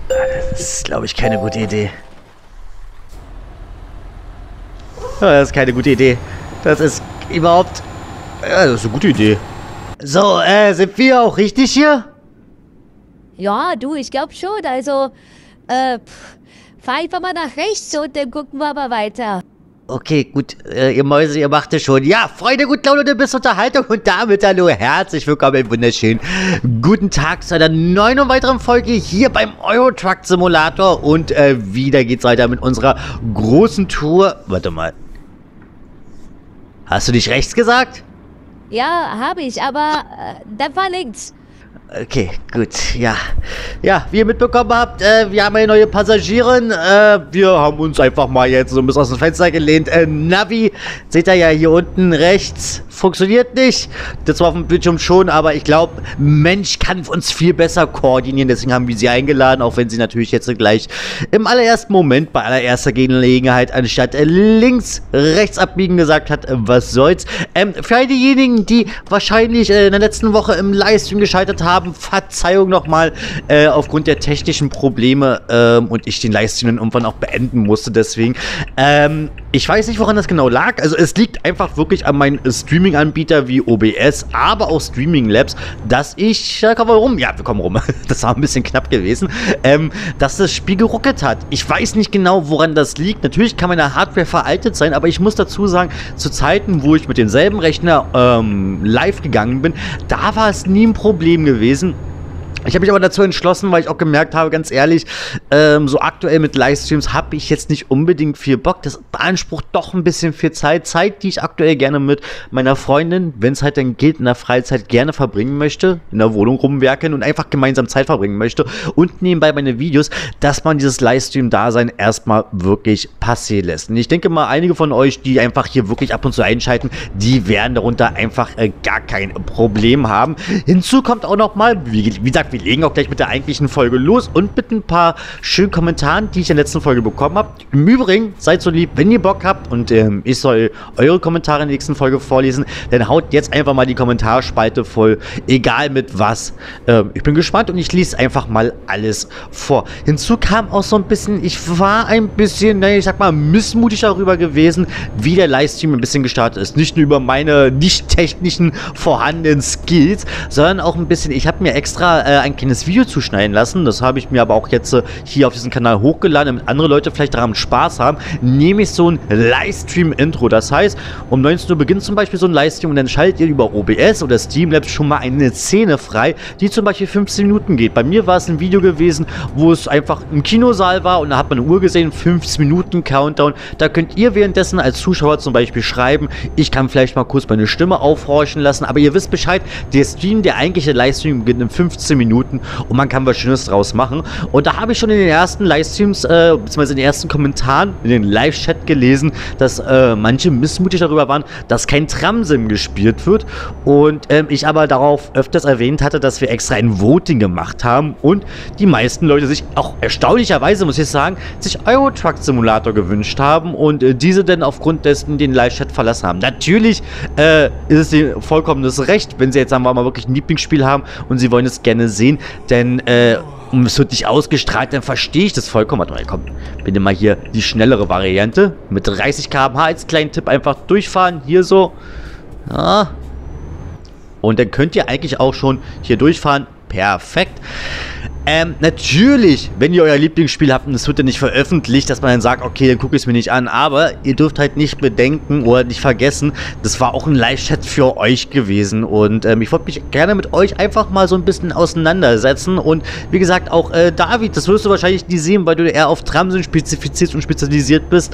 Das ist, glaube ich, keine gute Idee. Das ist keine gute Idee. Das ist überhaupt... Ja, das ist eine gute Idee. So, sind wir auch richtig hier? Ja, du, ich glaube schon. Also, fahr einfach mal nach rechts und dann gucken wir mal weiter. Okay, gut, ihr Mäuse, ihr macht es schon. Ja, Freunde, gut Laune, du bist Unterhaltung und damit hallo, herzlich willkommen im wunderschönen guten Tag zu einer neuen und weiteren Folge hier beim Euro Truck Simulator und wieder geht's weiter mit unserer großen Tour. Warte mal. Hast du nicht rechts gesagt? Ja, habe ich, aber das war links. Okay, gut, ja. Ja, wie ihr mitbekommen habt, wir haben eine neue Passagierin. Wir haben uns einfach mal jetzt so ein bisschen aus dem Fenster gelehnt. Navi, seht ihr ja hier unten rechts, funktioniert nicht. Das war auf dem Bildschirm schon, aber ich glaube, Mensch kann uns viel besser koordinieren. Deswegen haben wir sie eingeladen, auch wenn sie natürlich jetzt gleich im allerersten Moment, bei allererster Gelegenheit, anstatt links, rechts abbiegen gesagt hat, was soll's. Für all diejenigen, die wahrscheinlich in der letzten Woche im Livestream geschaltet haben, Verzeihung nochmal aufgrund der technischen Probleme und ich den Livestream dann irgendwann auch beenden musste, deswegen. Ich weiß nicht, woran das genau lag. Also es liegt einfach wirklich an meinen Streaming-Anbieter wie OBS, aber auch Streaming Labs, dass ich, kommen wir rum? Ja, wir kommen rum. Das war ein bisschen knapp gewesen. Dass das Spiel geruckelt hat. Ich weiß nicht genau, woran das liegt. Natürlich kann meine Hardware veraltet sein, aber ich muss dazu sagen, zu Zeiten, wo ich mit demselben Rechner live gegangen bin, da war es nie ein Problem gewesen. Ich habe mich aber dazu entschlossen, weil ich auch gemerkt habe, ganz ehrlich, so aktuell mit Livestreams habe ich jetzt nicht unbedingt viel Bock. Das beansprucht doch ein bisschen viel Zeit. Zeit, die ich aktuell gerne mit meiner Freundin, wenn es halt dann gilt, in der Freizeit gerne verbringen möchte, in der Wohnung rumwerkeln und einfach gemeinsam Zeit verbringen möchte und nebenbei meine Videos, dass man dieses Livestream-Dasein erstmal wirklich passieren lässt. Und ich denke mal, einige von euch, die einfach hier wirklich ab und zu einschalten, die werden darunter einfach gar kein Problem haben. Hinzu kommt auch nochmal, wie gesagt, wir legen auch gleich mit der eigentlichen Folge los und mit ein paar schönen Kommentaren, die ich in der letzten Folge bekommen habe. Im Übrigen, seid so lieb, wenn ihr Bock habt und ich soll eure Kommentare in der nächsten Folge vorlesen, dann haut jetzt einfach mal die Kommentarspalte voll, egal mit was. Ich bin gespannt und ich lese einfach mal alles vor. Hinzu kam auch so ein bisschen, ich war ein bisschen, ich sag mal, missmutig darüber gewesen, wie der Livestream ein bisschen gestartet ist. Nicht nur über meine nicht technischen vorhandenen Skills, sondern auch ein bisschen, ich habe mir extra ein kleines Video zuschneiden lassen. Das habe ich mir aber auch jetzt hier auf diesem Kanal hochgeladen, damit andere Leute vielleicht daran Spaß haben. Nämlich so ein Livestream-Intro. Das heißt, um 19 Uhr beginnt zum Beispiel so ein Livestream und dann schaltet ihr über OBS oder Streamlabs schon mal eine Szene frei, die zum Beispiel 15 Minuten geht. Bei mir war es ein Video gewesen, wo es einfach im Kinosaal war und da hat man eine Uhr gesehen, 15 Minuten Countdown. Da könnt ihr währenddessen als Zuschauer zum Beispiel schreiben, ich kann vielleicht mal kurz meine Stimme aufhorchen lassen, aber ihr wisst Bescheid, der Stream, der eigentliche Livestream beginnt in 15 Minuten und man kann was Schönes draus machen. Und da habe ich schon in den ersten Livestreams, beziehungsweise in den ersten Kommentaren, in den Live-Chat gelesen, dass manche missmutig darüber waren, dass kein Tramsim gespielt wird. Und ich aber darauf öfters erwähnt hatte, dass wir extra ein Voting gemacht haben und die meisten Leute sich auch erstaunlicherweise, muss ich sagen, sich Euro Truck Simulator gewünscht haben und diese dann aufgrund dessen den Live-Chat verlassen haben. Natürlich ist es ihnen vollkommenes Recht, wenn sie jetzt, sagen wir mal, wirklich ein Lieblingsspiel haben und sie wollen es gerne sehen, denn es wird nicht ausgestrahlt, dann verstehe ich das vollkommen. Warte mal, komm, bitte mal hier die schnellere Variante mit 30 km/h als kleinen Tipp einfach durchfahren, hier so. Ja. Und dann könnt ihr eigentlich auch schon hier durchfahren. Perfekt. Natürlich, wenn ihr euer Lieblingsspiel habt und es wird ja nicht veröffentlicht, dass man dann sagt, okay, dann gucke ich es mir nicht an, aber ihr dürft halt nicht bedenken oder nicht vergessen, das war auch ein Live-Chat für euch gewesen und ich wollte mich gerne mit euch einfach mal so ein bisschen auseinandersetzen und wie gesagt auch David, das wirst du wahrscheinlich nie sehen, weil du eher auf Tramsim spezifizierst und spezialisiert bist,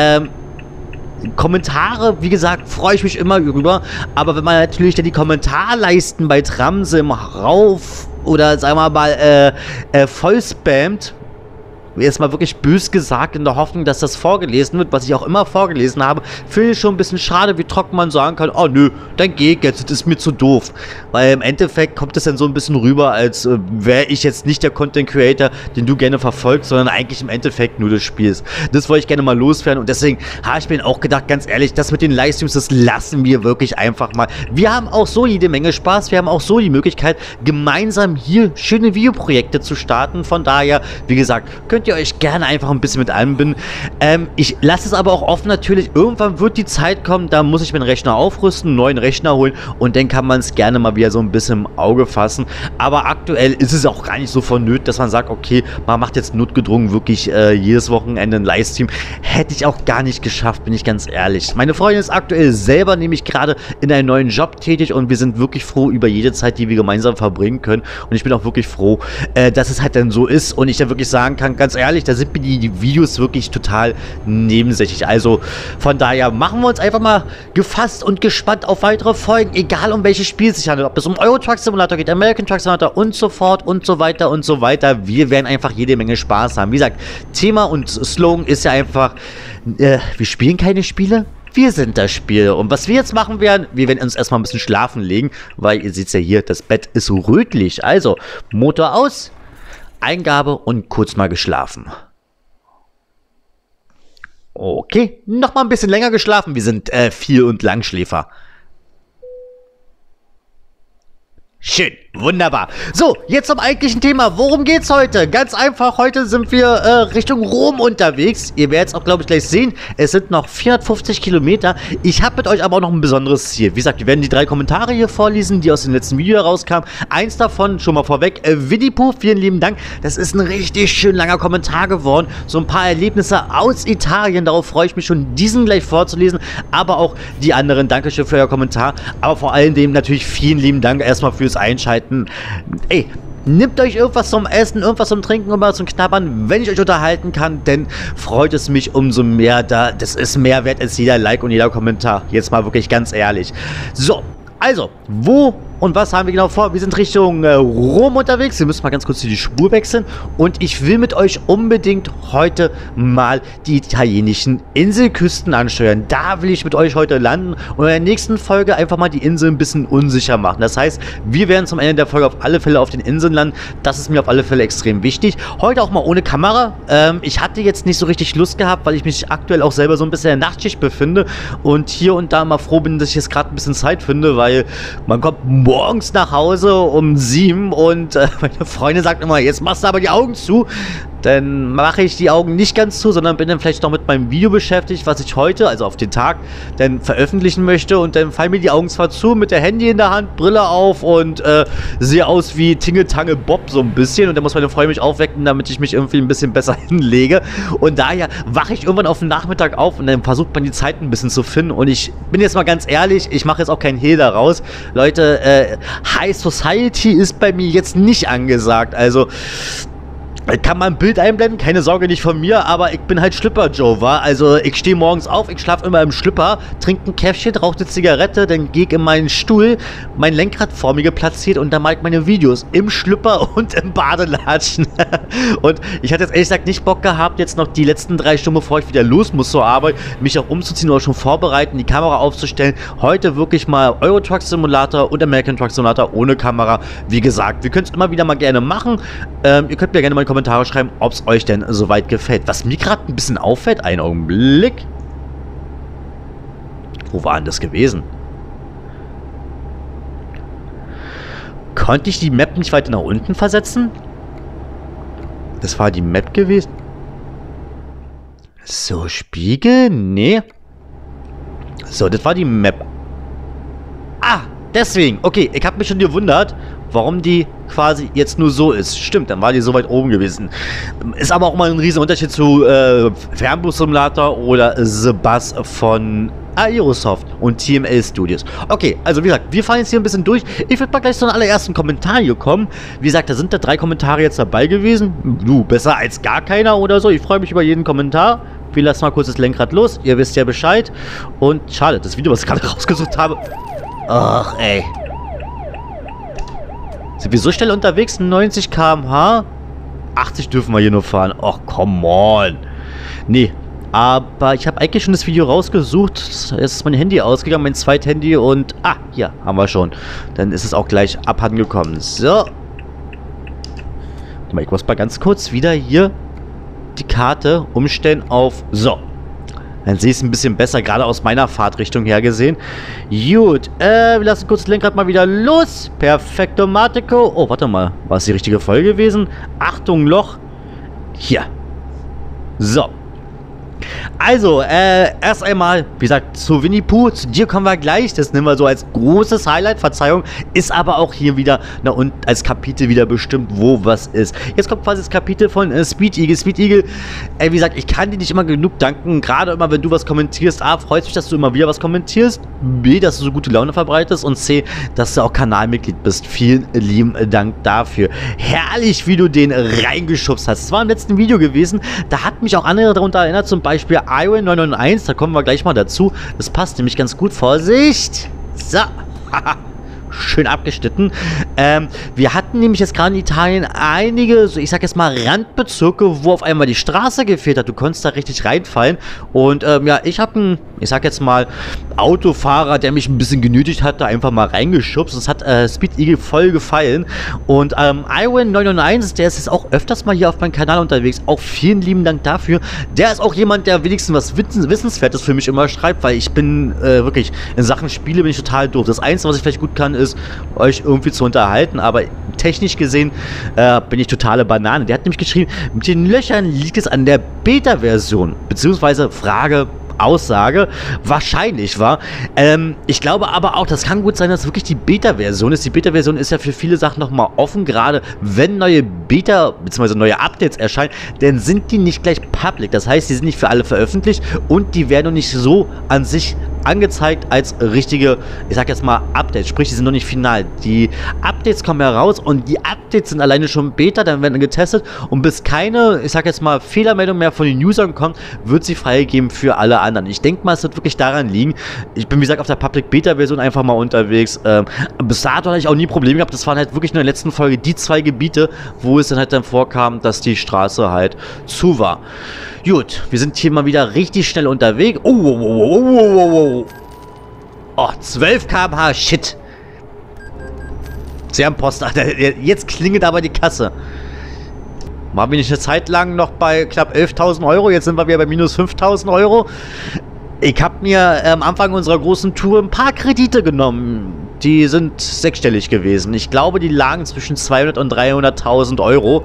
Kommentare, wie gesagt, freue ich mich immer über, aber wenn man natürlich dann die Kommentarleisten bei Tramsim rauf oder sagen wir mal voll spammt, erstmal wirklich bös gesagt, in der Hoffnung, dass das vorgelesen wird, was ich auch immer vorgelesen habe, finde ich schon ein bisschen schade, wie trocken man sagen kann, oh nö, dann geh jetzt, das ist mir zu doof. Weil im Endeffekt kommt es dann so ein bisschen rüber, als wäre ich jetzt nicht der Content Creator, den du gerne verfolgst, sondern eigentlich im Endeffekt nur des Spiels. Das wollte ich gerne mal loswerden und deswegen habe ich mir auch gedacht, ganz ehrlich, das mit den Livestreams, das lassen wir wirklich einfach mal. Wir haben auch so jede Menge Spaß, wir haben auch so die Möglichkeit, gemeinsam hier schöne Videoprojekte zu starten. Von daher, wie gesagt, könnt ihr euch gerne einfach ein bisschen mit einbinden. Ich lasse es aber auch offen natürlich, irgendwann wird die Zeit kommen, da muss ich meinen Rechner aufrüsten, einen neuen Rechner holen und dann kann man es gerne mal wieder so ein bisschen im Auge fassen. Aber aktuell ist es auch gar nicht so vonnöten, dass man sagt, okay, man macht jetzt notgedrungen wirklich jedes Wochenende einen Livestream. Hätte ich auch gar nicht geschafft, bin ich ganz ehrlich. Meine Freundin ist aktuell selber nämlich gerade in einem neuen Job tätig und wir sind wirklich froh über jede Zeit, die wir gemeinsam verbringen können. Und ich bin auch wirklich froh, dass es halt dann so ist und ich dann wirklich sagen kann, ganz ehrlich, da sind mir die Videos wirklich total nebensächlich. Also von daher machen wir uns einfach mal gefasst und gespannt auf weitere Folgen, egal um welches Spiel es sich handelt, ob es um Euro Truck Simulator geht, American Truck Simulator und so fort und so weiter und so weiter. Wir werden einfach jede Menge Spaß haben. Wie gesagt, Thema und Slogan ist ja einfach, wir spielen keine Spiele, wir sind das Spiel. Und was wir jetzt machen werden, wir werden uns erstmal ein bisschen schlafen legen, weil ihr seht ja hier, das Bett ist rötlich. Also, Motor aus, Eingabe und kurz mal geschlafen. Okay, nochmal ein bisschen länger geschlafen. Wir sind Viel- und Langschläfer. Schön, wunderbar. So, jetzt zum eigentlichen Thema. Worum geht's heute? Ganz einfach, heute sind wir Richtung Rom unterwegs. Ihr werdet es auch, glaube ich, gleich sehen. Es sind noch 450 Kilometer. Ich habe mit euch aber auch noch ein besonderes Ziel. Wie gesagt, wir werden die 3 Kommentare hier vorlesen, die aus dem letzten Video herauskamen. Eins davon, schon mal vorweg, Winnie Pooh, vielen lieben Dank. Das ist ein richtig schön langer Kommentar geworden. So ein paar Erlebnisse aus Italien. Darauf freue ich mich schon, diesen gleich vorzulesen. Aber auch die anderen. Dankeschön für euer Kommentar. Aber vor allem dem natürlich vielen lieben Dank erstmal fürs Einschalten. Ey, nehmt euch irgendwas zum Essen, irgendwas zum Trinken und mal zum Knabbern, wenn ich euch unterhalten kann, denn freut es mich umso mehr. Das ist mehr wert als jeder Like und jeder Kommentar. Jetzt mal wirklich ganz ehrlich. So, also, wo und was haben wir genau vor? Wir sind Richtung Rom unterwegs. Wir müssen mal ganz kurz die Spur wechseln. Und ich will mit euch unbedingt heute mal die italienischen Inselküsten ansteuern. Da will ich mit euch heute landen und in der nächsten Folge einfach mal die Insel ein bisschen unsicher machen. Das heißt, wir werden zum Ende der Folge auf alle Fälle auf den Inseln landen. Das ist mir auf alle Fälle extrem wichtig. Heute auch mal ohne Kamera. Ich hatte jetzt nicht so richtig Lust gehabt, weil ich mich aktuell auch selber so ein bisschen in der Nachtschicht befinde und hier und da mal froh bin, dass ich jetzt gerade ein bisschen Zeit finde, weil man kommt morgens nach Hause um 7 und meine Freundin sagt immer, jetzt machst du aber die Augen zu. Dann mache ich die Augen nicht ganz zu, sondern bin dann vielleicht noch mit meinem Video beschäftigt, was ich heute, also auf den Tag, dann veröffentlichen möchte. Und dann fallen mir die Augen zwar zu, mit der Handy in der Hand, Brille auf und sehe aus wie Tingle-Tangle Bob so ein bisschen. Und dann muss meine Freundin mich aufwecken, damit ich mich irgendwie ein bisschen besser hinlege. Und daher wache ich irgendwann auf den Nachmittag auf und dann versucht man die Zeit ein bisschen zu finden. Und ich bin jetzt mal ganz ehrlich, ich mache jetzt auch keinen Hehl daraus. Leute, High Society ist bei mir jetzt nicht angesagt. Also kann man ein Bild einblenden, keine Sorge, nicht von mir, aber ich bin halt Schlüpper-Joe, wa? Also ich stehe morgens auf, ich schlafe immer im Schlüpper, trinke ein Käffchen, rauche eine Zigarette, dann gehe ich in meinen Stuhl, mein Lenkrad vor mir platziert und dann mache ich meine Videos im Schlüpper und im Badelatschen. Und ich hatte jetzt ehrlich gesagt nicht Bock gehabt, jetzt noch die letzten 3 Stunden, bevor ich wieder los muss zur Arbeit, mich auch umzuziehen oder schon vorbereiten, die Kamera aufzustellen. Heute wirklich mal Euro Truck Simulator und American Truck Simulator ohne Kamera. Wie gesagt, wir können es immer wieder mal gerne machen. Ihr könnt mir gerne mal Kommentare schreiben, ob es euch denn soweit gefällt. Was mir gerade ein bisschen auffällt, einen Augenblick. Wo war denn das gewesen? Konnte ich die Map nicht weiter nach unten versetzen? Das war die Map gewesen. So, Spiegel? Nee. So, das war die Map. Ah, deswegen. Okay, ich habe mich schon gewundert, warum die quasi jetzt nur so ist. Stimmt, dann war die so weit oben gewesen. Ist aber auch mal ein riesen Unterschied zu Fernbus-Simulator oder The Bus von Aerosoft und TML Studios. Okay, also wie gesagt, wir fahren jetzt hier ein bisschen durch. Ich würde mal gleich zu den allerersten Kommentar hier kommen. Wie gesagt, da sind da 3 Kommentare jetzt dabei gewesen. Du, besser als gar keiner oder so. Ich freue mich über jeden Kommentar. Wir lassen mal kurz das Lenkrad los. Ihr wisst ja Bescheid. Und schade, das Video, was ich gerade rausgesucht habe. Ach, ey. Sind wir so schnell unterwegs? 90 km/h? 80 dürfen wir hier nur fahren. Ach, come on. Nee, aber ich habe eigentlich schon das Video rausgesucht. Jetzt ist mein Handy ausgegangen, mein Zweithandy und... Ah, hier, haben wir schon. Dann ist es auch gleich abhandengekommen. So. Ich muss mal ganz kurz wieder hier die Karte umstellen auf... So. Dann sehe ich es ein bisschen besser, gerade aus meiner Fahrtrichtung her gesehen. Gut, wir lassen kurz das Lenkrad mal wieder los. Perfekto, Matico. Oh, warte mal. War es die richtige Folge gewesen? Achtung, Loch. Hier. So. Also, erst einmal, wie gesagt, zu Winnie Pooh, zu dir kommen wir gleich, das nehmen wir so als großes Highlight, Verzeihung, ist aber auch hier wieder, na und als Kapitel wieder bestimmt, wo was ist. Jetzt kommt quasi das Kapitel von Speed Eagle. Speed Eagle, wie gesagt, ich kann dir nicht immer genug danken, gerade immer, wenn du was kommentierst. A, freut mich, dass du immer wieder was kommentierst, B, dass du so gute Laune verbreitest und C, dass du auch Kanalmitglied bist. Vielen lieben Dank dafür. Herrlich, wie du den reingeschubst hast. Das war im letzten Video gewesen, da hat mich auch andere darunter erinnert, zum Beispiel Iron 991, da kommen wir gleich mal dazu. Das passt nämlich ganz gut. Vorsicht! So. Schön abgeschnitten. Wir hatten nämlich jetzt gerade in Italien einige, so ich sag jetzt mal Randbezirke, wo auf einmal die Straße gefehlt hat. Du konntest da richtig reinfallen. Und ja, ich habe einen, ich sag jetzt mal, Autofahrer, der mich ein bisschen genötigt hat, da einfach mal reingeschubst. Das hat Speed Eagle voll gefallen. Und Iron 991, der ist jetzt auch öfters mal hier auf meinem Kanal unterwegs. Auch vielen lieben Dank dafür. Der ist auch jemand, der wenigstens was Wissenswertes für mich immer schreibt, weil ich bin wirklich, in Sachen Spiele bin ich total doof. Das Einzige, was ich vielleicht gut kann, ist, euch irgendwie zu unterhalten, aber technisch gesehen bin ich totale Banane. Der hat nämlich geschrieben, mit den Löchern liegt es an der Beta-Version, beziehungsweise Frage, Aussage, wahrscheinlich war. Ich glaube aber auch, das kann gut sein, dass es wirklich die Beta-Version ist. Die Beta-Version ist ja für viele Sachen nochmal offen, gerade wenn neue Beta- bzw. neue Updates erscheinen, dann sind die nicht gleich public. Das heißt, die sind nicht für alle veröffentlicht und die werden noch nicht so an sich angezeigt als richtige, ich sag jetzt mal, Updates. Sprich, die sind noch nicht final. Die Updates kommen heraus und die Updates sind alleine schon Beta, dann werden getestet und bis keine, ich sag jetzt mal, Fehlermeldung mehr von den Usern kommt, wird sie freigegeben für alle anderen. Ich denke mal, es wird wirklich daran liegen. Ich bin, wie gesagt, auf der Public Beta Version einfach mal unterwegs. Bis dato hatte ich auch nie Probleme gehabt. Das waren halt wirklich nur in der letzten Folge die zwei Gebiete, wo es dann halt dann vorkam, dass die Straße halt zu war. Gut, wir sind hier mal wieder richtig schnell unterwegs. Oh, 12 km/h, shit. Sehr am Post. Jetzt klingelt aber die Kasse. Waren wir nicht eine Zeit lang noch bei knapp 11.000 Euro? Jetzt sind wir wieder bei minus 5.000 Euro. Ich habe mir am Anfang unserer großen Tour ein paar Kredite genommen. Die sind sechsstellig gewesen. Ich glaube, die lagen zwischen 200.000 und 300.000 Euro.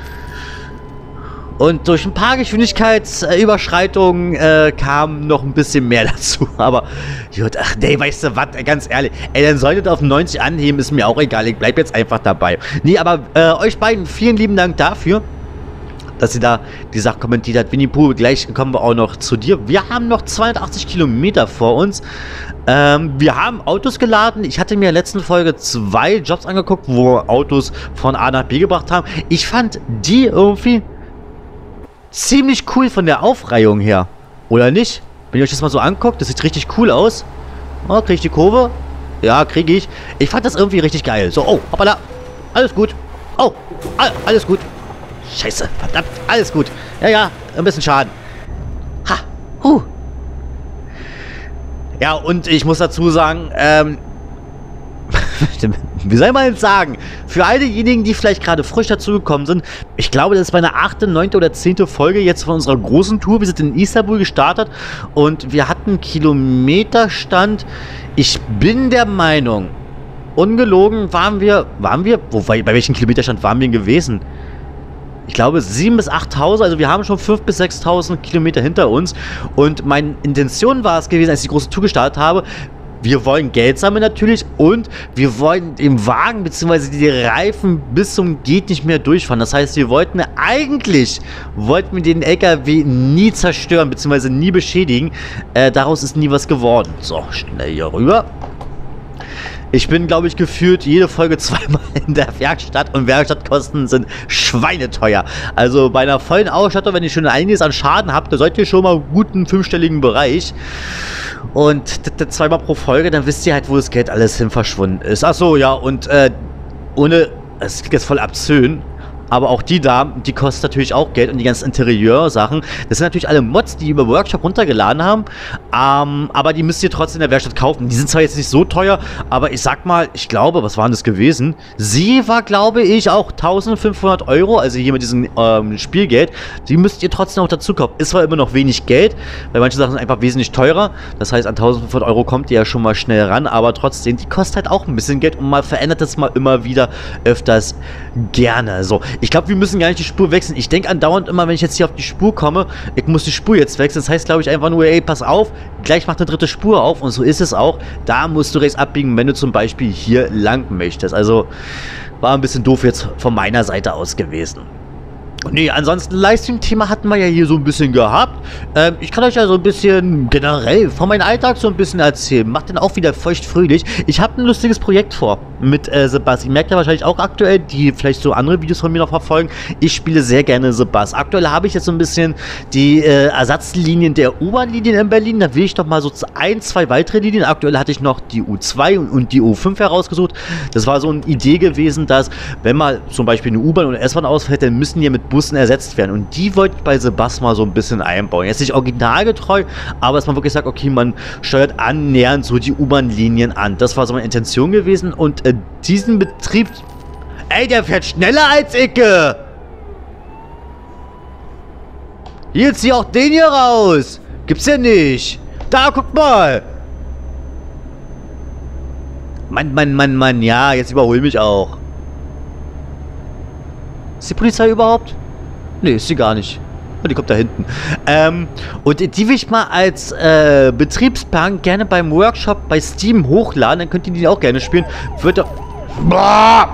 Und durch ein paar Geschwindigkeitsüberschreitungen kam noch ein bisschen mehr dazu. Aber, gut, ach nee, weißt du was, ganz ehrlich. Ey, dann solltet ihr auf 90 anheben, ist mir auch egal. Ich bleib jetzt einfach dabei. Nee, aber euch beiden vielen lieben Dank dafür, dass ihr da die Sache kommentiert habt. Winnie Pooh, gleich kommen wir auch noch zu dir. Wir haben noch 280 Kilometer vor uns. Wir haben Autos geladen. Ich hatte mir in der letzten Folge 2 Jobs angeguckt, wo Autos von A nach B gebracht haben. Ich fand die irgendwie ziemlich cool von der Aufreihung her. Oder nicht? Wenn ihr euch das mal so anguckt, das sieht richtig cool aus. Oh, kriege ich die Kurve? Ja, kriege ich. Ich fand das irgendwie richtig geil. So, oh, hoppala. Alles gut. Oh, alles gut. Scheiße, verdammt, alles gut. Ja, ja, ein bisschen Schaden. Ha, Ja, und ich muss dazu sagen, wie soll man jetzt sagen, für all diejenigen, die vielleicht gerade frisch dazugekommen sind, ich glaube, das ist meine 8., 9. oder 10. Folge jetzt von unserer großen Tour. Wir sind in Istanbul gestartet und wir hatten Kilometerstand. Ich bin der Meinung, ungelogen waren wir, bei welchem Kilometerstand waren wir gewesen? Ich glaube 7.000 bis 8.000, also wir haben schon 5.000 bis 6.000 Kilometer hinter uns und meine Intention war es gewesen, als ich die große Tour gestartet habe, wir wollen Geld sammeln natürlich und wir wollen den Wagen bzw. die Reifen bis zum geht nicht mehr durchfahren. Das heißt, wir wollten den LKW nie zerstören bzw. nie beschädigen. Daraus ist nie was geworden. So, schnell hier rüber. Ich bin, glaube ich, gefühlt jede Folge zweimal in der Werkstatt und Werkstattkosten sind schweineteuer. Also bei einer vollen Ausstattung, wenn ihr schon einiges an Schaden habt, da seid ihr schon mal gut im 5-stelligen Bereich. Und zweimal pro Folge, dann wisst ihr halt, wo das Geld alles hin verschwunden ist. Achso, ja, und ohne, es klingt jetzt voll obszön, aber auch die da, die kosten natürlich auch Geld und die ganzen Interieur-Sachen. Das sind natürlich alle Mods, die über Workshop runtergeladen haben, aber die müsst ihr trotzdem in der Werkstatt kaufen. Die sind zwar jetzt nicht so teuer, aber ich sag mal, ich glaube, was waren das gewesen? Sie war, glaube ich, auch 1500 Euro, also hier mit diesem Spielgeld. Die müsst ihr trotzdem auch dazu kaufen. Ist zwar immer noch wenig Geld, weil manche Sachen sind einfach wesentlich teurer. Das heißt, an 1500 Euro kommt ihr ja schon mal schnell ran, aber trotzdem, die kostet halt auch ein bisschen Geld und man verändert das mal immer wieder öfters gerne. So, ich glaube, wir müssen gar nicht die Spur wechseln. Ich denke andauernd immer, wenn ich jetzt hier auf die Spur komme, ich muss die Spur jetzt wechseln. Das heißt, glaube ich, einfach nur, ey, pass auf, gleich macht eine dritte Spur auf und so ist es auch. Da musst du rechts abbiegen, wenn du zum Beispiel hier lang möchtest. Also, war ein bisschen doof jetzt von meiner Seite aus gewesen. Nee, ansonsten Livestream-Thema hatten wir ja hier so ein bisschen gehabt. Ich kann euch ja so ein bisschen generell von meinem Alltag so ein bisschen erzählen. Macht den auch wieder feuchtfröhlich. Ich habe ein lustiges Projekt vor mit Sebastian. Ihr merkt ja wahrscheinlich auch aktuell, die vielleicht so andere Videos von mir noch verfolgen. Ich spiele sehr gerne Sebastian. Aktuell habe ich jetzt so ein bisschen die Ersatzlinien der U-Bahn-Linien in Berlin. Da will ich doch mal so ein, zwei weitere Linien. Aktuell hatte ich noch die U2 und die U5 herausgesucht. Das war so eine Idee gewesen, dass wenn mal zum Beispiel eine U-Bahn oder S-Bahn ausfällt, dann müssen die mit Bussen ersetzt werden. Und die wollte ich bei Sebastian mal so ein bisschen einbauen. Jetzt nicht originalgetreu, aber dass man wirklich sagt, okay, man steuert annähernd so die U-Bahn-Linien an. Das war so meine Intention gewesen. Und diesen Betrieb... Ey, der fährt schneller als ich! Hier, zieh auch den hier raus! Gibt's ja nicht! Da, guck mal! Mann, ja, jetzt überhol mich auch. Ist die Polizei überhaupt? Nee, ist sie gar nicht. Die kommt da hinten. Und die will ich mal als Betriebsplan gerne beim Workshop bei Steam hochladen. Dann könnt ihr die auch gerne spielen. Wird doch... Boah!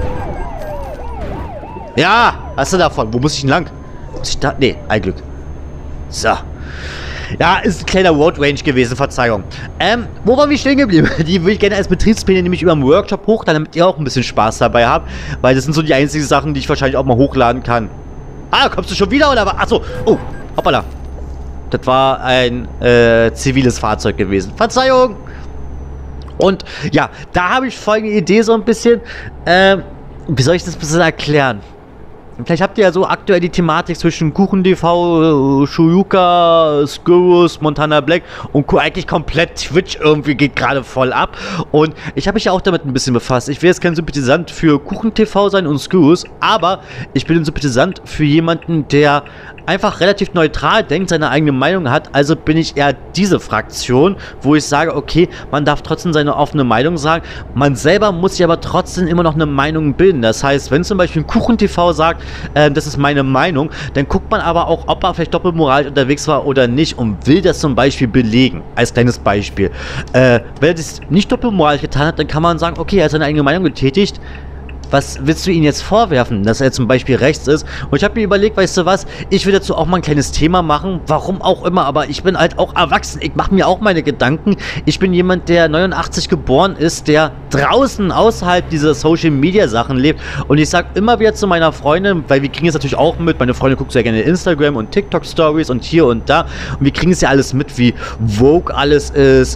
Ja, hast du davon? Wo muss ich denn lang? Muss ich da... Nee, ein Glück. So. Ja, ist ein kleiner Road Range gewesen, Verzeihung. Wo waren wir stehen geblieben? Die will ich gerne als Betriebspläne nämlich über den Workshop hochladen, damit ihr auch ein bisschen Spaß dabei habt. Weil das sind so die einzigen Sachen, die ich wahrscheinlich auch mal hochladen kann. Ah, kommst du schon wieder oder was? Achso. Oh, hoppala. Das war ein ziviles Fahrzeug gewesen. Verzeihung. Und ja, da habe ich folgende Idee so ein bisschen. Wie soll ich das ein bisschen erklären? Vielleicht habt ihr ja so aktuell die Thematik zwischen KuchenTV, Shoyuka, Skurrus, Montana Black und eigentlich komplett Twitch irgendwie geht gerade voll ab. Und ich habe mich ja auch damit ein bisschen befasst. Ich will jetzt kein Sympathisant für KuchenTV sein und Skurrus, aber ich bin ein Sympathisant für jemanden, der einfach relativ neutral denkt, seine eigene Meinung hat. Also bin ich eher diese Fraktion, wo ich sage, okay, man darf trotzdem seine offene Meinung sagen. Man selber muss sich aber trotzdem immer noch eine Meinung bilden. Das heißt, wenn zum Beispiel ein KuchenTV sagt, das ist meine Meinung, dann guckt man aber auch, ob er vielleicht doppelmoralisch unterwegs war oder nicht und will das zum Beispiel belegen. Als kleines Beispiel. Wenn er das nicht doppelmoralisch getan hat, dann kann man sagen, okay, er hat seine eigene Meinung getätigt. Was willst du ihm jetzt vorwerfen, dass er zum Beispiel rechts ist? Und ich habe mir überlegt, weißt du was, ich will dazu auch mal ein kleines Thema machen, warum auch immer, aber ich bin halt auch erwachsen, ich mache mir auch meine Gedanken. Ich bin jemand, der 89 geboren ist, der draußen außerhalb dieser Social Media Sachen lebt und ich sage immer wieder zu meiner Freundin, weil wir kriegen es natürlich auch mit, meine Freundin guckt sehr gerne Instagram und TikTok Stories und hier und da und wir kriegen es ja alles mit, wie Vogue alles ist,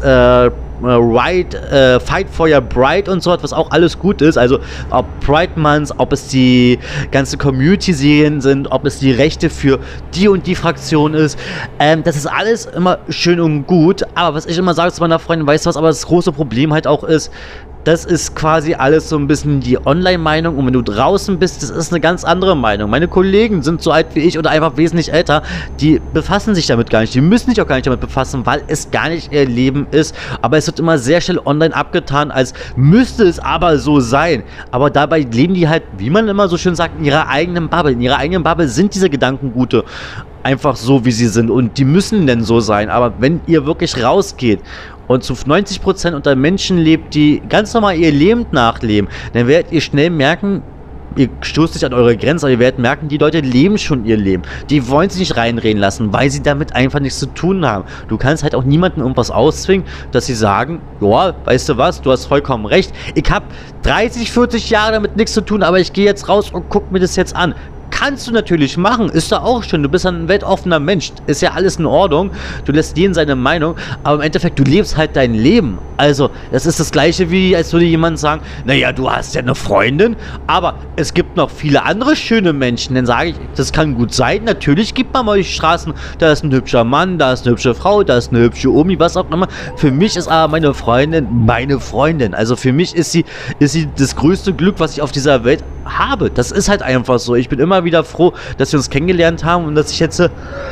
Fight for Your Bride und so, was auch alles gut ist, also ob Pride Month, ob es die ganze Community-Serien sind, ob es die Rechte für die und die Fraktion ist, das ist alles immer schön und gut, aber was ich immer sage zu meiner Freundin, weißt du was, aber das große Problem halt auch ist, das ist quasi alles so ein bisschen die Online-Meinung und wenn du draußen bist, das ist eine ganz andere Meinung. Meine Kollegen sind so alt wie ich oder einfach wesentlich älter, die befassen sich damit gar nicht, die müssen sich auch gar nicht damit befassen, weil es gar nicht ihr Leben ist, aber es wird immer sehr schnell online abgetan, als müsste es aber so sein, aber dabei leben die halt, wie man immer so schön sagt, in ihrer eigenen Bubble. In ihrer eigenen Bubble sind diese Gedankengute einfach so, wie sie sind und die müssen denn so sein, aber wenn ihr wirklich rausgeht und zu 90% unter Menschen lebt, die ganz normal ihr Leben nachleben, dann werdet ihr schnell merken, ihr stoßt nicht an eure Grenzen, aber ihr werdet merken, die Leute leben schon ihr Leben. Die wollen sich nicht reinreden lassen, weil sie damit einfach nichts zu tun haben. Du kannst halt auch niemandem irgendwas auszwingen, dass sie sagen, ja, weißt du was, du hast vollkommen recht, ich habe 30, 40 Jahre damit nichts zu tun, aber ich gehe jetzt raus und gucke mir das jetzt an. kannst du natürlich machen, ist doch auch schön, du bist ein weltoffener Mensch, ist ja alles in Ordnung, du lässt jeden seine Meinung, aber im Endeffekt, du lebst halt dein Leben. Also, das ist das Gleiche wie, als würde jemand sagen, naja, du hast ja eine Freundin, aber es gibt noch viele andere schöne Menschen. Dann sage ich, das kann gut sein, natürlich gibt man mal die Straßen, da ist ein hübscher Mann, da ist eine hübsche Frau, da ist eine hübsche Omi, was auch immer. Für mich ist aber meine Freundin. Also für mich ist sie das größte Glück, was ich auf dieser Welt habe. Das ist halt einfach so. Ich bin immer wieder froh, dass wir uns kennengelernt haben und dass ich jetzt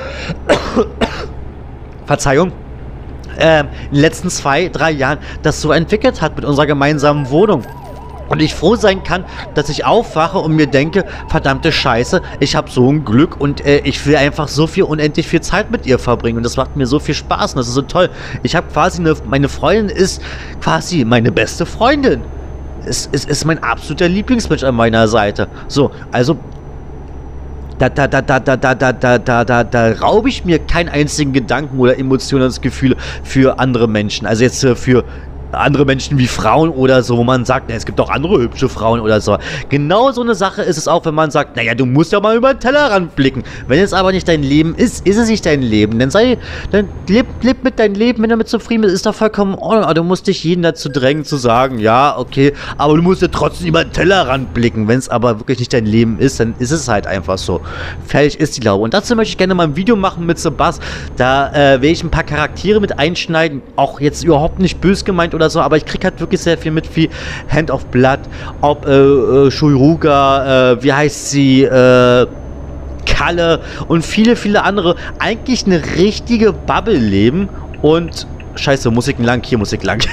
Verzeihung, in den letzten 2, 3 Jahren das so entwickelt hat mit unserer gemeinsamen Wohnung. Und ich froh sein kann, dass ich aufwache und mir denke, verdammte Scheiße, ich habe so ein Glück und ich will einfach so viel, unendlich viel Zeit mit ihr verbringen. Und das macht mir so viel Spaß und das ist so toll. Ich habe quasi meine Freundin ist quasi meine beste Freundin. Es ist mein absoluter Lieblingsmensch an meiner Seite. So, also da raube ich mir keinen einzigen Gedanken oder Emotionsgefühle für andere Menschen. Also jetzt für andere Menschen wie Frauen oder so, wo man sagt, es gibt auch andere hübsche Frauen oder so. Genau so eine Sache ist es auch, wenn man sagt, naja, du musst ja mal über den Tellerrand blicken. Wenn es aber nicht dein Leben ist, ist es nicht dein Leben. Dann leb mit deinem Leben, wenn du damit zufrieden bist, ist doch vollkommen in Ordnung. Aber du musst dich jeden dazu drängen, zu sagen, ja, okay, aber du musst ja trotzdem über den Tellerrand blicken. Wenn es aber wirklich nicht dein Leben ist, dann ist es halt einfach so. Fertig ist die Laube. Und dazu möchte ich gerne mal ein Video machen mit Sebas. Da werde ich ein paar Charaktere mit einschneiden. Auch jetzt überhaupt nicht böse gemeint oder so, aber ich kriege halt wirklich sehr viel mit, wie Hand of Blood, ob Shuiruga, wie heißt sie, Kalle und viele, viele andere eigentlich eine richtige Bubble leben und scheiße, Musiken lang, hier Musik lang.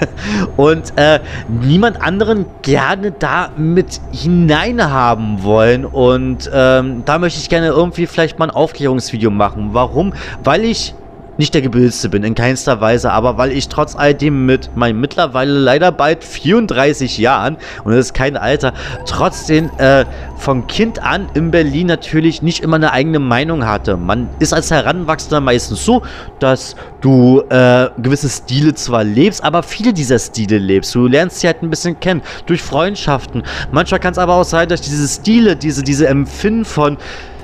Und niemand anderen gerne da mit hineinhaben wollen. Und da möchte ich gerne irgendwie vielleicht mal ein Aufklärungsvideo machen. Warum? Weil ich nicht der Gebildete bin, in keinster Weise, aber weil ich trotz alledem mit meinen mittlerweile leider bald 34 Jahren, und das ist kein Alter, trotzdem von Kind an in Berlin natürlich nicht immer eine eigene Meinung hatte. Man ist als Heranwachsender meistens so, dass du gewisse Stile zwar lebst, aber viele dieser Stile lebst. Du lernst sie halt ein bisschen kennen, durch Freundschaften. Manchmal kann es aber auch sein, dass diese Stile, diese Empfinden von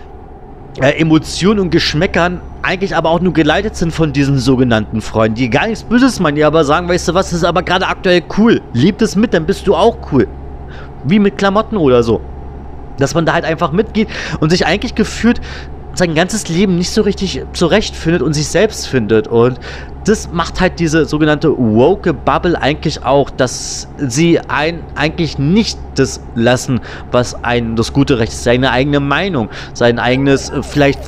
Emotionen und Geschmäckern eigentlich aber auch nur geleitet sind von diesen sogenannten Freunden, die gar nichts Böses meinen, die aber sagen, weißt du was, das ist aber gerade aktuell cool. Lebt es mit, dann bist du auch cool. Wie mit Klamotten oder so. Dass man da halt einfach mitgeht und sich eigentlich gefühlt sein ganzes Leben nicht so richtig zurechtfindet und sich selbst findet. Und das macht halt diese sogenannte woke Bubble eigentlich auch, dass sie eigentlich nicht das lassen, was einem das gute Recht ist, seine eigene Meinung, sein eigenes vielleicht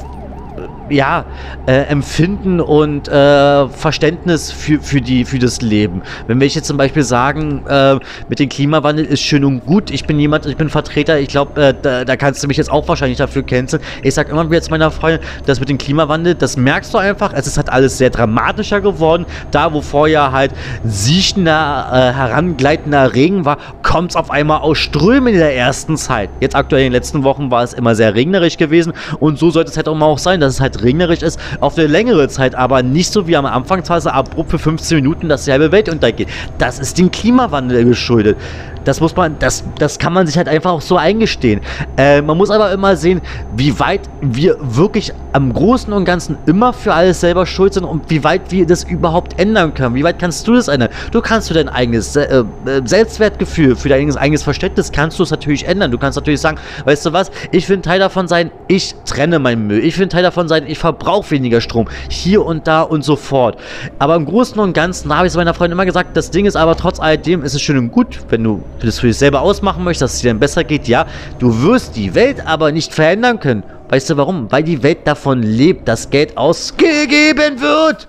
ja, Empfinden und Verständnis für das Leben. Wenn wir jetzt zum Beispiel sagen, mit dem Klimawandel ist schön und gut, ich bin Vertreter, ich glaube, da kannst du mich jetzt auch wahrscheinlich dafür canceln. Ich sage immer wieder zu meiner Freundin, das mit dem Klimawandel, das merkst du einfach, es ist halt alles sehr dramatischer geworden. Da, wo vorher halt siechender, herangleitender Regen war, kommt es auf einmal aus Strömen in der ersten Zeit. Jetzt aktuell in den letzten Wochen war es immer sehr regnerisch gewesen und so sollte es halt auch mal auch sein, dass es halt regnerisch ist, auf eine längere Zeit, aber nicht so wie am Anfangsphase abrupt für 15 Minuten, dass die halbe Welt untergeht. Das ist dem Klimawandel geschuldet. Das kann man sich halt einfach auch so eingestehen. Man muss aber immer sehen, wie weit wir wirklich am Großen und Ganzen immer für alles selber schuld sind und wie weit wir das überhaupt ändern können. Wie weit kannst du das ändern? Du kannst für dein eigenes Selbstwertgefühl, für dein eigenes Verständnis kannst du es natürlich ändern. Du kannst natürlich sagen, weißt du was, ich will ein Teil davon sein, ich trenne meinen Müll. Ich will ein Teil davon sein, ich verbrauche weniger Strom. Hier und da und so fort. Aber im Großen und Ganzen, da habe ich es meiner Freundin immer gesagt, das Ding ist aber trotz alledem, ist es schön und gut, wenn du das für dich selber ausmachen möchtest, dass es dir dann besser geht, ja, du wirst die Welt aber nicht verändern können. Weißt du warum? Weil die Welt davon lebt, dass Geld ausgegeben wird.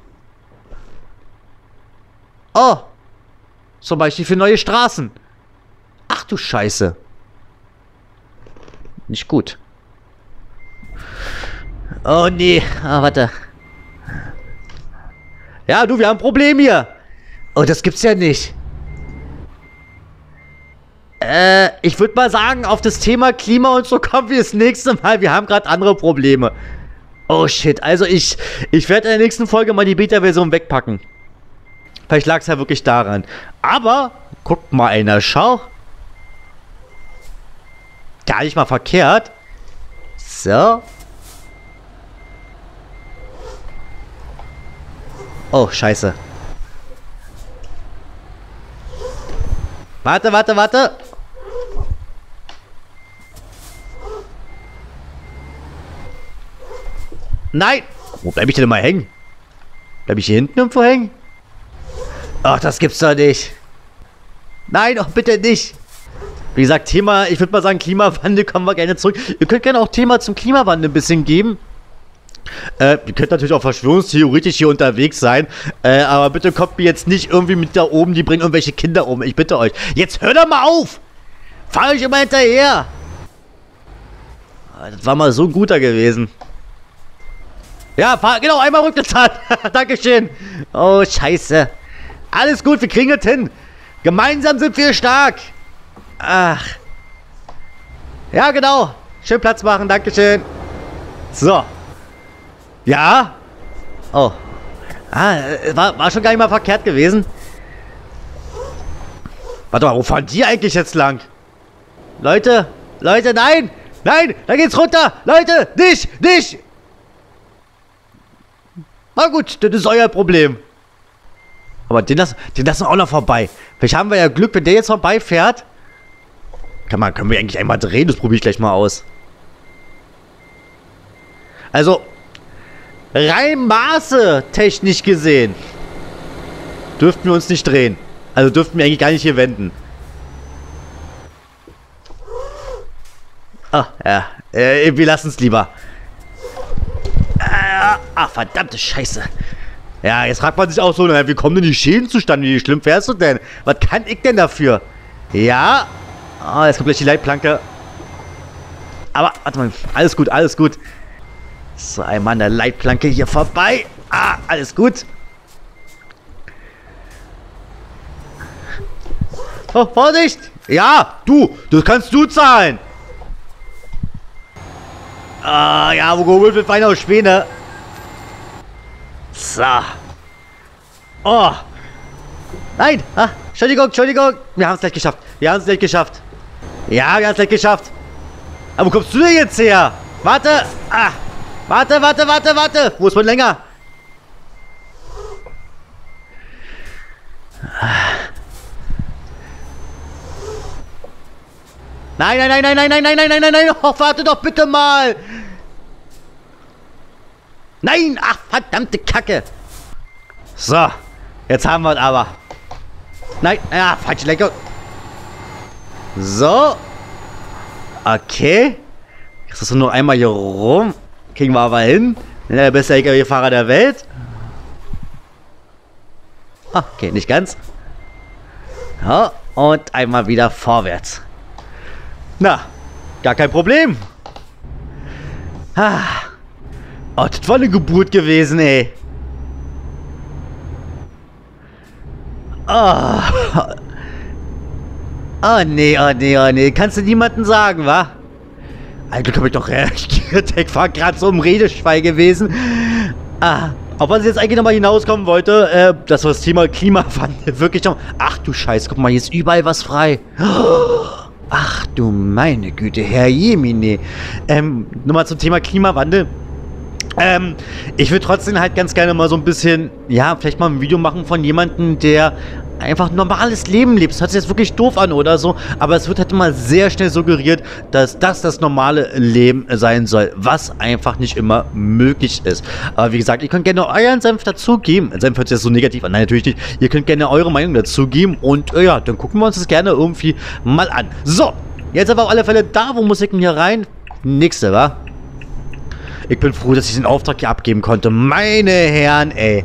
Oh, zum Beispiel für neue Straßen. Ach du Scheiße. Nicht gut. Oh nee, warte. Ja, du, wir haben ein Problem hier. Oh, das gibt's ja nicht. Ich würde mal sagen, auf das Thema Klima und so kommen wir das nächste Mal. Wir haben gerade andere Probleme. Oh shit, also ich werde in der nächsten Folge mal die Beta-Version wegpacken. Vielleicht lag es ja wirklich daran. Aber, guckt mal einer, schau. Gar nicht mal verkehrt. So. Oh, scheiße. Warte, warte, warte. Nein! Wo bleib ich denn mal hängen? Bleib ich hier hinten irgendwo hängen? Ach, das gibt's doch nicht. Nein, doch bitte nicht. Wie gesagt, Thema, ich würde mal sagen, Klimawandel, kommen wir gerne zurück. Ihr könnt gerne auch Thema zum Klimawandel ein bisschen geben. Ihr könnt natürlich auch verschwörungstheoretisch hier unterwegs sein. Aber bitte kommt mir jetzt nicht irgendwie mit da oben, die bringen irgendwelche Kinder um. Ich bitte euch. Jetzt hört doch mal auf! Fahrt euch immer hinterher! Das war mal so ein guter gewesen. Ja, genau, einmal rückgezahlt. Dankeschön. Oh, scheiße. Alles gut, wir kriegen es hin. Gemeinsam sind wir stark. Ach. Ja, genau. Schön Platz machen, dankeschön. So. Ja. Oh. War schon gar nicht mal verkehrt gewesen. Warte mal, wo fahren die eigentlich jetzt lang? Leute, nein. Nein, da geht's runter. Leute, nicht. Na gut, das ist euer Problem. Aber den lassen wir auch noch vorbei. Vielleicht haben wir ja Glück, wenn der jetzt vorbeifährt. Können wir eigentlich einmal drehen? Das probiere ich gleich mal aus. Also, rein Maße technisch gesehen, dürften wir uns nicht drehen. Also dürften wir eigentlich gar nicht hier wenden. Ah, ja. Wir lassen es lieber. Verdammte Scheiße. Ja, jetzt fragt man sich auch so, wie kommen denn die Schäden zustande? Wie schlimm fährst du denn? Was kann ich denn dafür? Ja. Oh, jetzt kommt gleich die Leitplanke. Aber, warte mal. Alles gut, alles gut. So, einmal an der Leitplanke hier vorbei. Alles gut. Oh, Vorsicht! Ja, das kannst du zahlen. Ja, wo geholt wird Wein aus Späne. So. Oh. Nein. Entschuldigung. Wir haben es gleich geschafft. Ja, wir haben es gleich geschafft. Aber wo kommst du denn jetzt her? Warte. Warte. Wo ist mein länger? Nein. Oh, warte doch bitte mal. Nein, verdammte Kacke. So, jetzt haben wir es aber. Nein, falsche Lenkung. So. Okay. Jetzt ist nur einmal hier rum. Kriegen wir aber hin. Der beste LKW-Fahrer der Welt. Okay, nicht ganz. Ja, und einmal wieder vorwärts. Na, gar kein Problem. Oh, das war eine Geburt gewesen, ey. Oh, nee. Kannst du niemandem sagen, wa? Eigentlich habe ich doch reagiert. Ich war gerade so im Redeschwall gewesen. Ob was ich jetzt eigentlich nochmal hinauskommen wollte, dass wir das Thema Klimawandel wirklich noch... Ach du Scheiße, guck mal, hier ist überall was frei. Ach du meine Güte, Herr Jemine. Nochmal zum Thema Klimawandel. Ich würde trotzdem halt ganz gerne mal so ein bisschen, ja, vielleicht mal ein Video machen von jemandem, der einfach ein normales Leben lebt. Das hört sich jetzt wirklich doof an oder so, aber es wird halt immer sehr schnell suggeriert, dass das normale Leben sein soll, was einfach nicht immer möglich ist. Aber wie gesagt, ihr könnt gerne euren Senf dazugeben. Senf hört sich jetzt so negativ an, nein, natürlich nicht. Ihr könnt gerne eure Meinung dazugeben und ja, dann gucken wir uns das gerne irgendwie mal an. So, jetzt aber auf alle Fälle da, wo muss ich denn hier rein? Nächste, wa? Ich bin froh, dass ich den Auftrag hier abgeben konnte. Meine Herren, ey.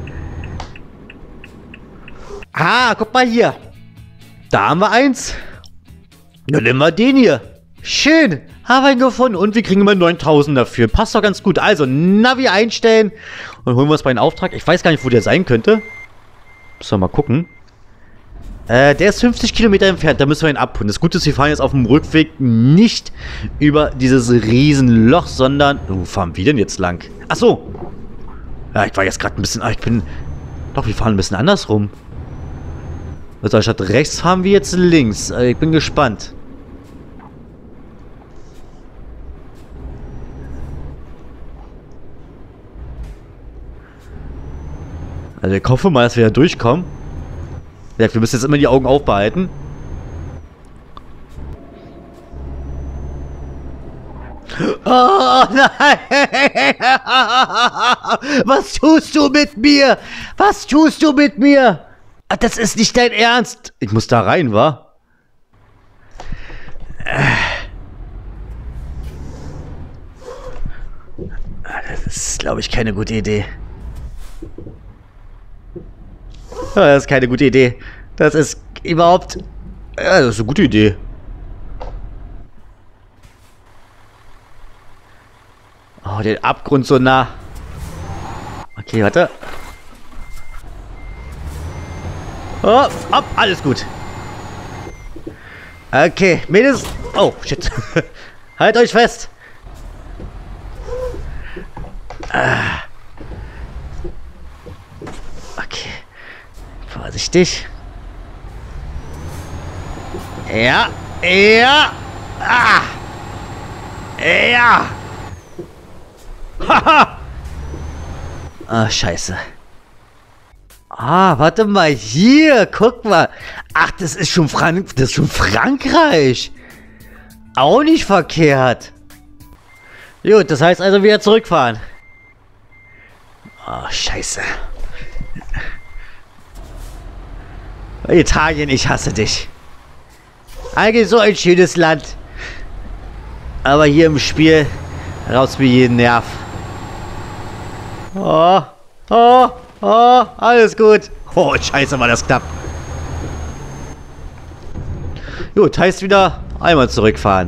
Guck mal hier. Da haben wir eins. Dann nehmen wir den hier. Schön. Haben wir ihn gefunden. Und wir kriegen immer 9.000 dafür. Passt doch ganz gut. Also, Navi einstellen. Und holen wir uns bei den Auftrag. Ich weiß gar nicht, wo der sein könnte. Müssen wir mal gucken. Der ist 50 Kilometer entfernt, da müssen wir ihn abholen. Das Gute ist, wir fahren jetzt auf dem Rückweg nicht über dieses Riesenloch, sondern... Wo fahren wir denn jetzt lang? Ach so. Ja, ich war jetzt gerade ein bisschen... Doch, wir fahren ein bisschen andersrum. Also statt rechts fahren wir jetzt links. Ich bin gespannt. Also ich hoffe mal, dass wir da durchkommen. Wir müssen jetzt immer die Augen aufbehalten. Oh nein! Was tust du mit mir? Was tust du mit mir? Das ist nicht dein Ernst. Ich muss da rein, wa? Das ist, glaube ich, keine gute Idee. Das ist keine gute Idee. Das ist überhaupt... Ja, das ist eine gute Idee. Oh, den Abgrund so nah. Okay, warte. Oh, ab, alles gut. Okay, Mädels. Oh, shit. Halt euch fest. Okay. Vorsichtig. Ja. Ja. Ah. Ja. Haha. Ah, scheiße. Ah, warte mal hier. Guck mal. Ach, das ist schon Frankreich. Auch nicht verkehrt. Gut, das heißt also wieder zurückfahren. Oh, scheiße. Italien, ich hasse dich. Eigentlich so ein schönes Land. Aber hier im Spiel raus wie jeden Nerv. Oh, oh, oh, alles gut. Oh, scheiße, war das knapp. Gut, heißt wieder einmal zurückfahren.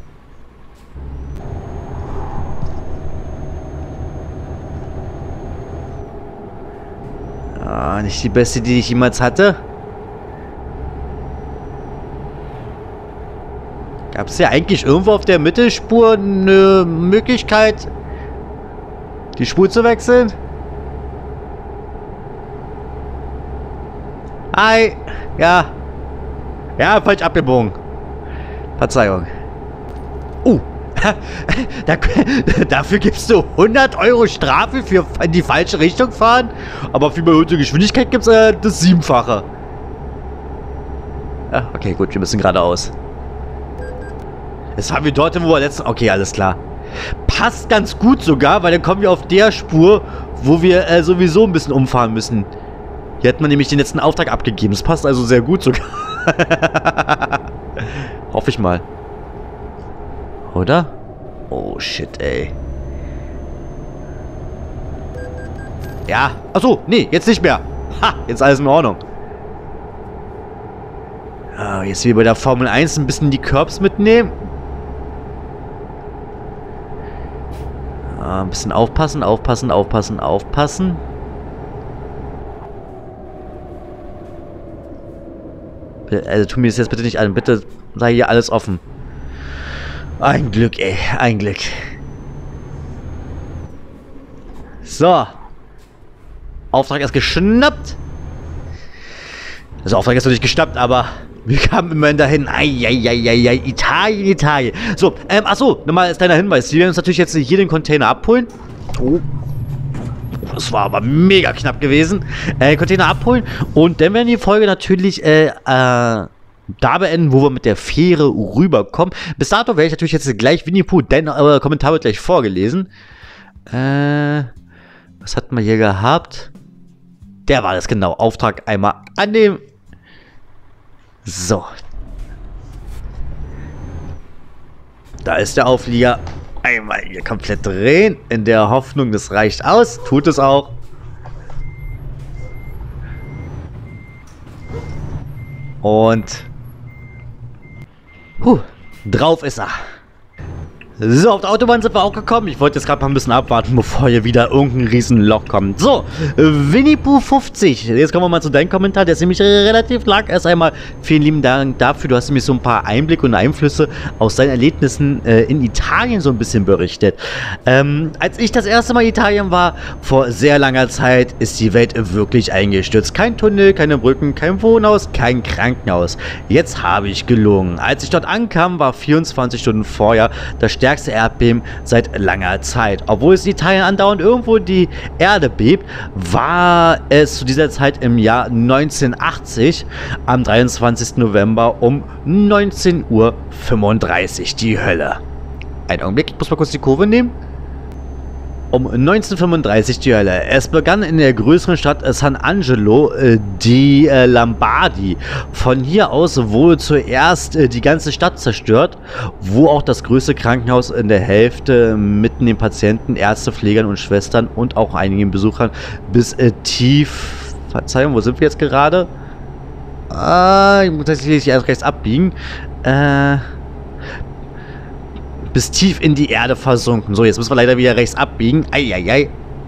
Ah, nicht die beste, die ich jemals hatte. Gab es ja eigentlich irgendwo auf der Mittelspur eine Möglichkeit, die Spur zu wechseln? Hi! Ja. Ja, falsch abgebogen. Verzeihung. Dafür gibst du 100 € Strafe für in die falsche Richtung fahren? Aber für überhöhte Geschwindigkeit gibt es das 7-fache. Ja, okay, gut, wir müssen geradeaus. Jetzt fahren wir dort, wo wir letzten... Okay, alles klar. Passt ganz gut sogar, weil dann kommen wir auf der Spur, wo wir sowieso ein bisschen umfahren müssen. Hier hat man nämlich den letzten Auftrag abgegeben. Das passt also sehr gut sogar. Hoffe ich mal. Oder? Oh, shit, ey. Ja. Achso, nee, jetzt nicht mehr. Ha, jetzt alles in Ordnung. Ah, jetzt wie bei der Formel 1 ein bisschen die Curbs mitnehmen. Ah, ein bisschen aufpassen, aufpassen, aufpassen, aufpassen. Also tu mir das jetzt bitte nicht an. Bitte sei hier alles offen. Ein Glück, ey. Ein Glück. So. Auftrag ist geschnappt. Also Auftrag ist noch nicht geschnappt, aber wir kamen immerhin dahin. Eieieiei. Italien, Italien. So, achso, nochmal als kleiner Hinweis. Wir werden uns natürlich jetzt hier den Container abholen. Oh. Das war aber mega knapp gewesen. Container abholen. Und dann werden wir die Folge natürlich da beenden, wo wir mit der Fähre rüberkommen. Bis dato werde ich natürlich jetzt gleich Winnie Pooh, denn euer Kommentar wird gleich vorgelesen. Was hatten wir hier gehabt? Der war das, genau. Auftrag einmal annehmen. So. Da ist der Auflieger. Einmal hier komplett drehen, in der Hoffnung, das reicht aus. Tut es auch. Und drauf ist er. So, auf der Autobahn sind wir auch gekommen. Ich wollte jetzt gerade mal ein bisschen abwarten, bevor hier wieder irgendein Riesenloch kommt. So, Winnie Pooh 50. Jetzt kommen wir mal zu deinem Kommentar. Der ist nämlich relativ lang. Erst einmal vielen lieben Dank dafür. Du hast nämlich so ein paar Einblicke und Einflüsse aus deinen Erlebnissen in Italien so ein bisschen berichtet. Als ich das erste Mal in Italien war, vor sehr langer Zeit, ist die Welt wirklich eingestürzt. Kein Tunnel, keine Brücken, kein Wohnhaus, kein Krankenhaus. Jetzt habe ich gelogen. Als ich dort ankam, war 24 Stunden vorher das stärkste stärkste Erdbeben seit langer Zeit. Obwohl es in Italien andauernd irgendwo die Erde bebt, war es zu dieser Zeit im Jahr 1980 am 23. November um 19:35 Uhr die Hölle. Einen Augenblick, ich muss mal kurz die Kurve nehmen. Um 1935 die Hölle. Es begann in der größeren Stadt San Angelo, die Lombardi. Von hier aus wurde zuerst die ganze Stadt zerstört, wo auch das größte Krankenhaus in der Hälfte mit den Patienten, Ärzte, Pflegern und Schwestern und auch einigen Besuchern bis tief... Verzeihung, wo sind wir jetzt gerade? Ich muss tatsächlich erst rechts abbiegen. Bis tief in die Erde versunken. So, jetzt müssen wir leider wieder rechts abbiegen. Eieiei.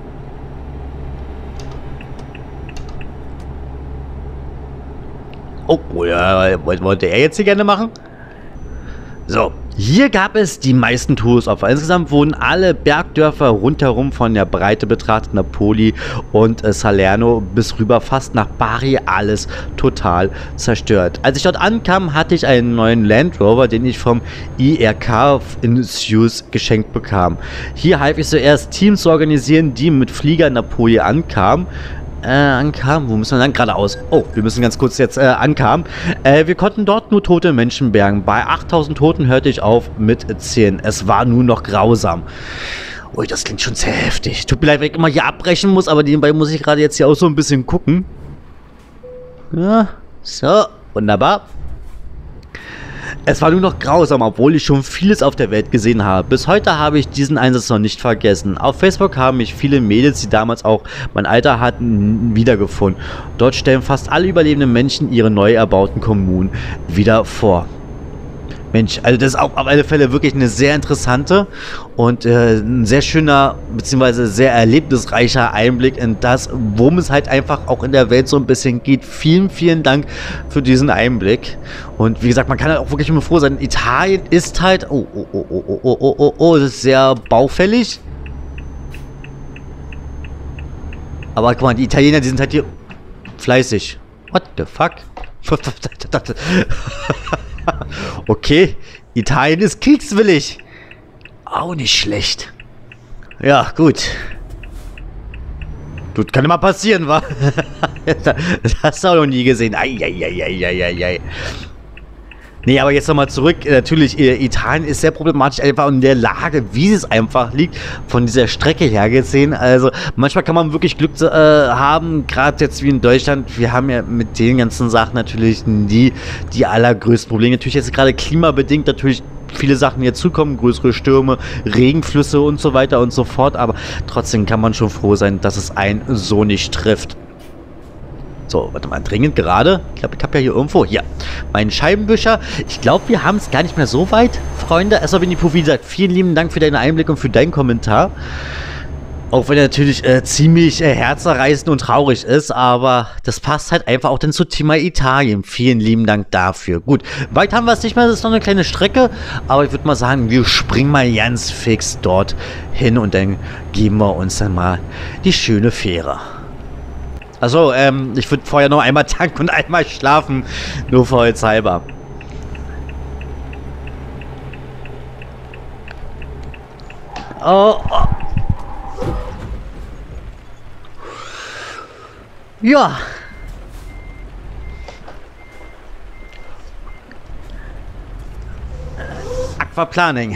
Oh, wollte er jetzt hier gerne machen? So, hier gab es die meisten Todesopfer. Insgesamt wurden alle Bergdörfer rundherum von der Breite betrachtet, Napoli und Salerno bis rüber fast nach Bari, alles total zerstört. Als ich dort ankam, hatte ich einen neuen Land Rover, den ich vom IRK in Suez geschenkt bekam. Hier half ich zuerst Teams zu organisieren, die mit Flieger Napoli ankamen. Wo müssen wir dann? Geradeaus. Oh, wir müssen ganz kurz jetzt ankamen. Wir konnten dort nur tote Menschen bergen. Bei 8000 Toten hörte ich auf mit 10. Es war nur noch grausam. Ui, das klingt schon sehr heftig. Tut mir leid, wenn ich immer hier abbrechen muss, aber nebenbei muss ich gerade jetzt hier auch so ein bisschen gucken. Ja, so, wunderbar. Es war nur noch grausam, obwohl ich schon vieles auf der Welt gesehen habe. Bis heute habe ich diesen Einsatz noch nicht vergessen. Auf Facebook haben mich viele Mädels, die damals auch mein Alter hatten, wiedergefunden. Dort stellen fast alle überlebenden Menschen ihre neu erbauten Kommunen wieder vor. Mensch, also das ist auch auf alle Fälle wirklich eine sehr interessante und ein sehr schöner bzw. sehr erlebnisreicher Einblick in das, worum es halt einfach auch in der Welt so ein bisschen geht. Vielen, vielen Dank für diesen Einblick. Und wie gesagt, man kann halt auch wirklich immer froh sein. Italien ist halt... Oh, das ist sehr baufällig. Aber guck mal, die Italiener, die sind halt hier fleißig. What the fuck? Okay, Italien ist kriegswillig. Auch nicht schlecht. Ja, gut. Das kann immer passieren, wa? Das hast du auch noch nie gesehen. Eieieiei. Nee, aber jetzt nochmal zurück. Natürlich, Italien ist sehr problematisch, einfach in der Lage, wie es einfach liegt, von dieser Strecke her gesehen. Also, manchmal kann man wirklich Glück haben, gerade jetzt wie in Deutschland. Wir haben ja mit den ganzen Sachen natürlich nie die allergrößten Probleme. Natürlich jetzt gerade klimabedingt natürlich viele Sachen hier zukommen, größere Stürme, Regenflüsse und so weiter und so fort. Aber trotzdem kann man schon froh sein, dass es einen so nicht trifft. So, warte mal, dringend gerade. Ich glaube, ich habe ja hier irgendwo, hier, meinen Scheibenwischer. Ich glaube, wir haben es gar nicht mehr so weit, Freunde. Erstmal, wenn die Profi sagt, vielen lieben Dank für deinen Einblick und für deinen Kommentar. Auch wenn er natürlich ziemlich herzerreißend und traurig ist, aber das passt halt einfach auch dann zum Thema Italien. Vielen lieben Dank dafür. Gut, weit haben wir es nicht mehr, das ist noch eine kleine Strecke, aber ich würde mal sagen, wir springen mal ganz fix dort hin und dann geben wir uns dann mal die schöne Fähre. Achso, ich würde vorher noch einmal tanken und einmal schlafen, nur vorhaltshalber. Oh. Ja. Aquaplaning.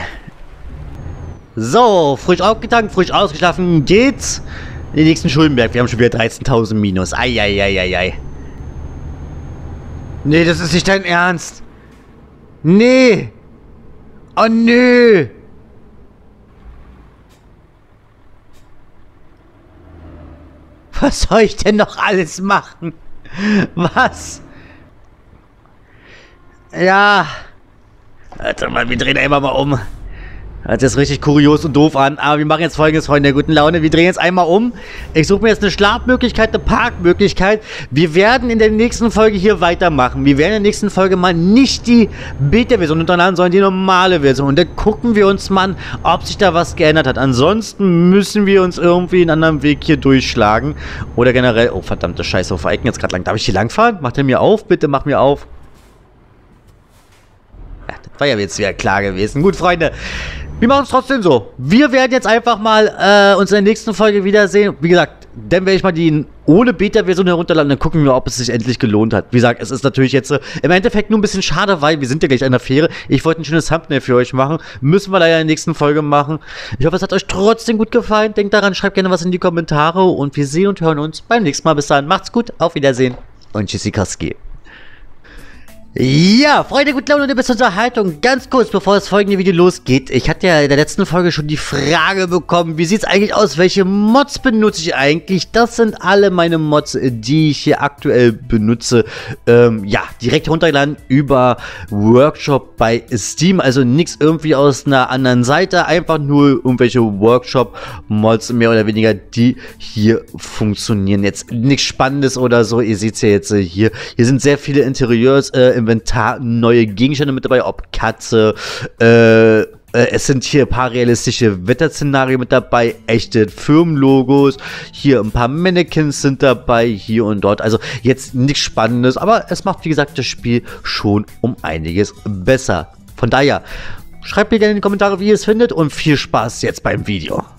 So, frisch aufgetankt, frisch ausgeschlafen, geht's. Den nächsten Schuldenberg. Wir haben schon wieder 13.000 minus. Eieieiei. Nee, das ist nicht dein Ernst. Nee. Oh, nö. Was soll ich denn noch alles machen? Was? Ja. Warte mal, wir drehen einmal mal um. Hört sich richtig kurios und doof an, aber wir machen jetzt Folgendes, Freunde der guten Laune. Wir drehen jetzt einmal um. Ich suche mir jetzt eine Schlafmöglichkeit, eine Parkmöglichkeit. Wir werden in der nächsten Folge hier weitermachen. Wir werden in der nächsten Folge mal nicht die Beta-Version unterladen, sondern die normale Version. Und dann gucken wir uns mal an, ob sich da was geändert hat. Ansonsten müssen wir uns irgendwie einen anderen Weg hier durchschlagen. Oder generell... Oh, verdammte Scheiße, wo fahre ich denn jetzt gerade lang? Darf ich hier langfahren? Macht er mir auf? Bitte, mach mir auf. Ja, das war ja jetzt wieder klar gewesen. Gut, Freunde. Wir machen es trotzdem so. Wir werden jetzt einfach mal uns in der nächsten Folge wiedersehen. Wie gesagt, dann werde ich mal die ohne Beta-Version herunterladen, dann gucken wir, ob es sich endlich gelohnt hat. Wie gesagt, es ist natürlich jetzt im Endeffekt nur ein bisschen schade, weil wir sind ja gleich an der Fähre. Ich wollte ein schönes Thumbnail für euch machen. Müssen wir leider in der nächsten Folge machen. Ich hoffe, es hat euch trotzdem gut gefallen. Denkt daran, schreibt gerne was in die Kommentare und wir sehen und hören uns beim nächsten Mal. Bis dahin, macht's gut, auf Wiedersehen und Tschüssikowski. Ja, Freunde, gute Laune und eine beste Unterhaltung. Ganz kurz, bevor das folgende Video losgeht. Ich hatte ja in der letzten Folge schon die Frage bekommen, wie sieht es eigentlich aus? Welche Mods benutze ich eigentlich? Das sind alle meine Mods, die ich hier aktuell benutze. Ja, direkt runtergeladen über Workshop bei Steam. Also nichts irgendwie aus einer anderen Seite. Einfach nur irgendwelche Workshop-Mods, mehr oder weniger, die hier funktionieren. Jetzt nichts Spannendes oder so. Ihr seht es ja jetzt hier. Hier sind sehr viele Interieurs, Inventar, neue Gegenstände mit dabei, ob Katze, es sind hier ein paar realistische Wetterszenarien mit dabei, echte Firmenlogos, hier ein paar Mannequins sind dabei, hier und dort, also jetzt nichts Spannendes, aber es macht, wie gesagt, das Spiel schon um einiges besser. Von daher, schreibt mir gerne in die Kommentare, wie ihr es findet und viel Spaß jetzt beim Video.